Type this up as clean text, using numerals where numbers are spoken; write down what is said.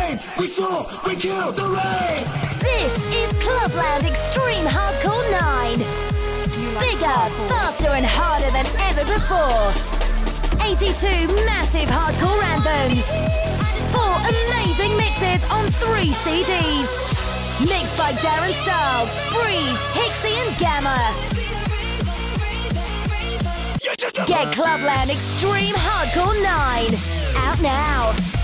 pain. We saw, we killed the rain. This is Clubland Extreme Hardcore 9. Bigger, faster and harder than ever before. 82 massive hardcore anthems. 4 amazing mixes on 3 CDs. Mixed by Darren Styles, Breeze, Hixie and Gamma. Get Clubland Extreme Hardcore 9 out now.